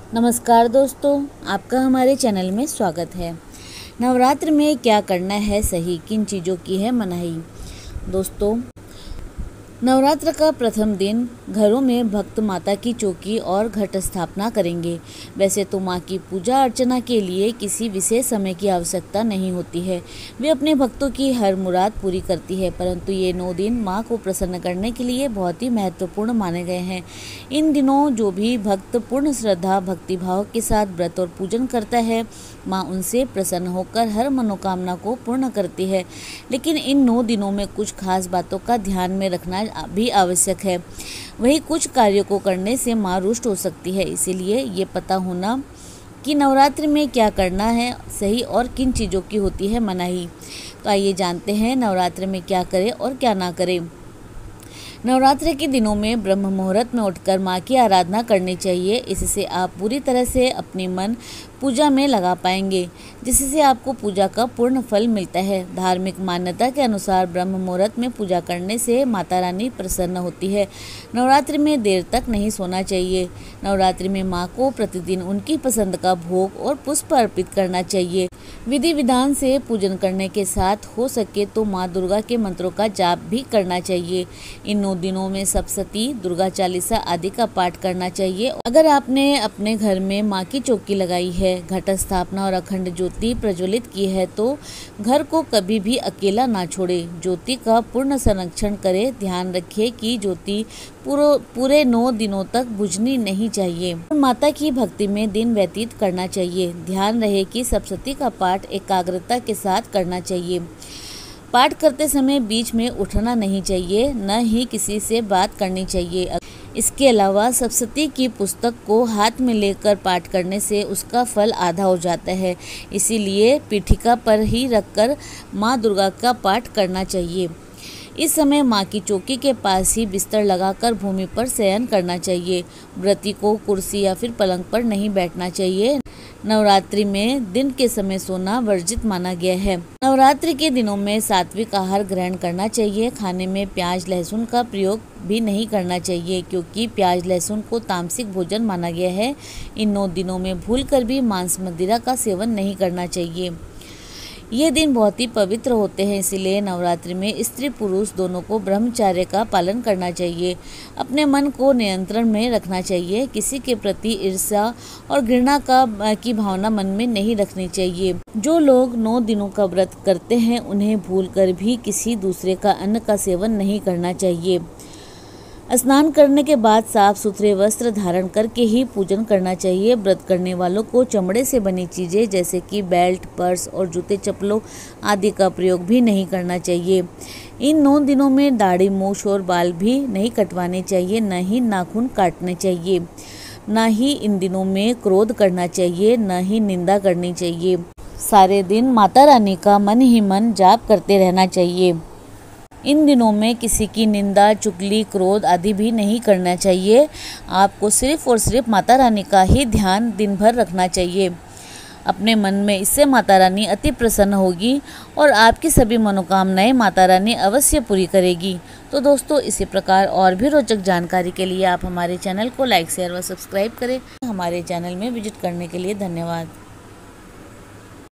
नमस्कार दोस्तों, आपका हमारे चैनल में स्वागत है। नवरात्र में क्या करना है सही, किन चीज़ों की है मनाही। दोस्तों, नवरात्र का प्रथम दिन घरों में भक्त माता की चौकी और घट स्थापना करेंगे। वैसे तो माँ की पूजा अर्चना के लिए किसी विशेष समय की आवश्यकता नहीं होती है, वे अपने भक्तों की हर मुराद पूरी करती है, परंतु ये 9 दिन माँ को प्रसन्न करने के लिए बहुत ही महत्वपूर्ण माने गए हैं। इन दिनों जो भी भक्त पूर्ण श्रद्धा भक्तिभाव के साथ व्रत और पूजन करता है, माँ उनसे प्रसन्न होकर हर मनोकामना को पूर्ण करती है। लेकिन इन 9 दिनों में कुछ खास बातों का ध्यान में रखना भी आवश्यक है। वही कुछ कार्यों को करने से माँ रुष्ट हो सकती है, इसीलिए ये पता होना कि नवरात्रि में क्या करना है सही और किन चीज़ों की होती है मनाही। तो आइए जानते हैं नवरात्रि में क्या करें और क्या ना करें। नवरात्रि के दिनों में ब्रह्म मुहूर्त में उठकर माँ की आराधना करनी चाहिए। इससे आप पूरी तरह से अपने मन पूजा में लगा पाएंगे, जिससे आपको पूजा का पूर्ण फल मिलता है। धार्मिक मान्यता के अनुसार ब्रह्म मुहूर्त में पूजा करने से माता रानी प्रसन्न होती है। नवरात्रि में देर तक नहीं सोना चाहिए। नवरात्रि में माँ को प्रतिदिन उनकी पसंद का भोग और पुष्प अर्पित करना चाहिए। विधि विधान से पूजन करने के साथ हो सके तो माँ दुर्गा के मंत्रों का जाप भी करना चाहिए। इन 9 दिनों में सप्तशती, दुर्गा चालीसा आदि का पाठ करना चाहिए। अगर आपने अपने घर में माँ की चौकी लगाई है, घट स्थापना और अखंड ज्योति प्रज्वलित की है, तो घर को कभी भी अकेला ना छोड़े। ज्योति का पूर्ण संरक्षण करें। ध्यान रखिए कि ज्योति पूरे 9 दिनों तक बुझनी नहीं चाहिए। माता की भक्ति में दिन व्यतीत करना चाहिए। ध्यान रहे कि सप्तशती का पाठ एकाग्रता के साथ करना चाहिए। पाठ करते समय बीच में उठना नहीं चाहिए, न ही किसी से बात करनी चाहिए। इसके अलावा सप्तशती की पुस्तक को हाथ में लेकर पाठ करने से उसका फल आधा हो जाता है, इसीलिए पीठिका पर ही रखकर माँ दुर्गा का पाठ करना चाहिए। इस समय माँ की चौकी के पास ही बिस्तर लगाकर भूमि पर शयन करना चाहिए। व्रती को कुर्सी या फिर पलंग पर नहीं बैठना चाहिए। नवरात्रि में दिन के समय सोना वर्जित माना गया है। नवरात्रि के दिनों में सात्विक आहार ग्रहण करना चाहिए। खाने में प्याज लहसुन का प्रयोग भी नहीं करना चाहिए, क्योंकि प्याज लहसुन को तामसिक भोजन माना गया है। इन 9 दिनों में भूलकर भी मांस मदिरा का सेवन नहीं करना चाहिए। ये दिन बहुत ही पवित्र होते हैं, इसीलिए नवरात्रि में स्त्री पुरुष दोनों को ब्रह्मचर्य का पालन करना चाहिए। अपने मन को नियंत्रण में रखना चाहिए। किसी के प्रति ईर्ष्या और घृणा की भावना मन में नहीं रखनी चाहिए। जो लोग 9 दिनों का व्रत करते हैं, उन्हें भूलकर भी किसी दूसरे का अन्न का सेवन नहीं करना चाहिए। स्नान करने के बाद साफ सुथरे वस्त्र धारण करके ही पूजन करना चाहिए। व्रत करने वालों को चमड़े से बनी चीज़ें जैसे कि बेल्ट, पर्स और जूते चप्पलों आदि का प्रयोग भी नहीं करना चाहिए। इन 9 दिनों में दाढ़ी, मूछ और बाल भी नहीं कटवाने चाहिए, न ही नाखून काटने चाहिए। न ही इन दिनों में क्रोध करना चाहिए, न ही निंदा करनी चाहिए। सारे दिन माता रानी का मन ही मन जाप करते रहना चाहिए। इन दिनों में किसी की निंदा, चुगली, क्रोध आदि भी नहीं करना चाहिए। आपको सिर्फ और सिर्फ माता रानी का ही ध्यान दिन भर रखना चाहिए अपने मन में। इससे माता रानी अति प्रसन्न होगी और आपकी सभी मनोकामनाएं माता रानी अवश्य पूरी करेगी। तो दोस्तों, इसी प्रकार और भी रोचक जानकारी के लिए आप हमारे चैनल को लाइक, शेयर व सब्सक्राइब करें। हमारे चैनल में विजिट करने के लिए धन्यवाद।